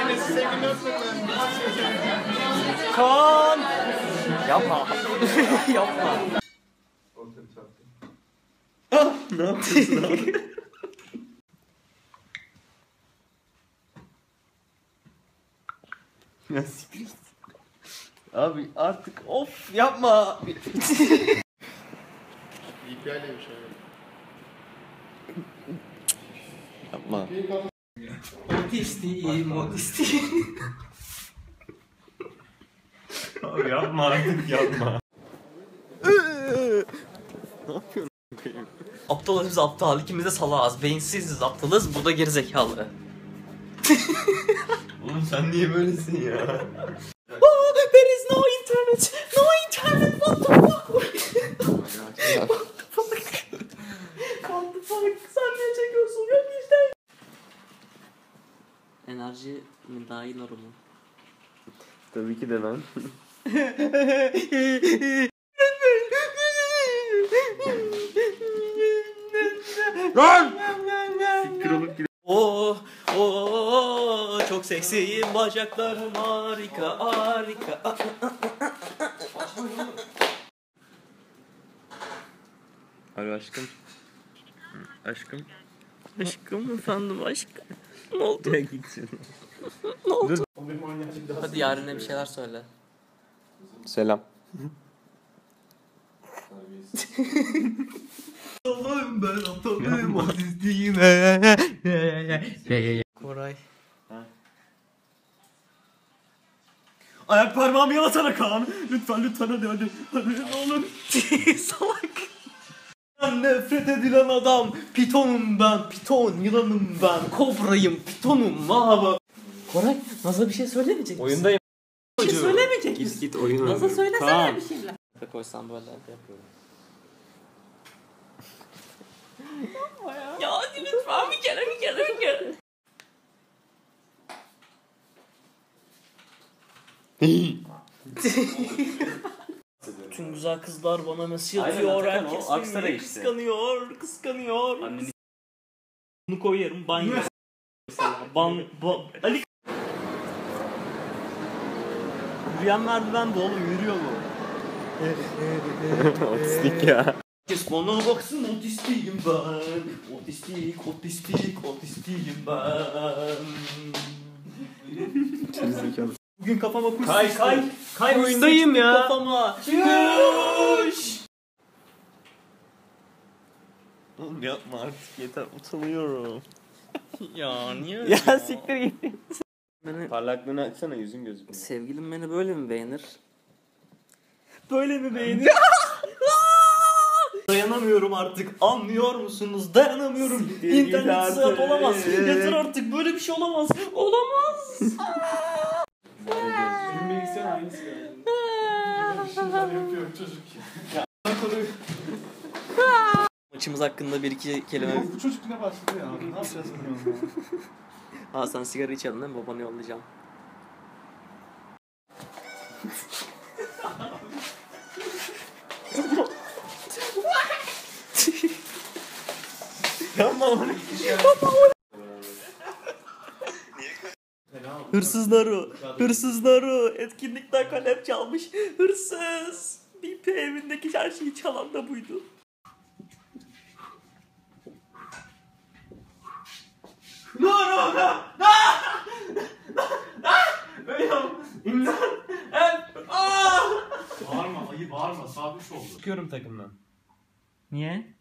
annesi sevgilini öpmeden. Kaan! Yapma. Yapma. Ah, ne yapıyorsun abi? Ya siktir. Abi artık of yapma. İpiyaleymiş abi. Yapma. Modisti. Abi yapma artık yapma. Ne yapıyorsun? Aptalız biz aptal. İkimiz de salağız. Beyinsiziz aptalız. Bu da gerizekalı. Oğlum sen niye böylesin ya? Oh, there is no internet. No internet. What the fuck? What the fuck? Sen niye çekiyorsun? Yok işte. Enerji mi daha iyi normal? Tabii ki de ben. Lan! Siktir olup gidelim. Çok seksiyim, bacaklarım harika, harika. Alo aşkım. Aşkım. Aşkım efendim aşkım. Ne oldu? Ya gitsin. Ne oldu? Hadi yarına bir şeyler söyle. Selam. Allah'ım ben aptalım otistiyime. Koray. Ayak parmağımı yalasana Kaan. Lütfen hadi ne olur. Salak. Ben nefret edilen adam. Pitonum ben. Piton yılanım ben. Kobrayım. Pitonum abi. Koray Naz'a bir şey söylemeyecek misin? Oyundayım. Bir şey söylemeyecek misin? Git oyun oyna. Naz'a söylesene bir şeyler. Koysam böyle yapıyorum. Ya hadi lütfen bir kere. Tüm güzel kızlar bana mesaj atıyor. Herkes beni kıskanıyor. Anneni bunu koyarım banyo. Ali yürüyen merdiven de oğlum yürüyor mu? Otistik ya. Herkes bana baksın otistiyim ben. Otistiyim ben. Bugün kafama kuş Kay oyundayım ya. Kafama. Kuş. Oğlum yapma artık yeter utanıyorum. Ya niye öyle Ya siktir git. Beni, Parlaklığını açsana yüzün gözükmüyor. sevgilim beni böyle mi beğenir? Böyle mi beğenir? Dayanamıyorum artık. Anlıyor musunuz? Dayanamıyorum. İnternet sıhhat olamaz. Yeter artık. Böyle bir şey olamaz. Olamaz. Benim bilgisayar aynısı yani. Yapıyorum çocuk ya. Maçımız hakkında bir iki kelime. Bu çocuk yine başladı ya. Ne yapacağız bilmiyorum ya. Sen sigara içelim değil mi? Babanı yollayacağım. Hırsızlar etkinlikten kalem çalmış. Hırsız. BP evindeki her şeyi çalan da buydu. No. Bağırma, ayı bağırma. Saat 3 oldu. Çıkıyorum takımdan. Niye?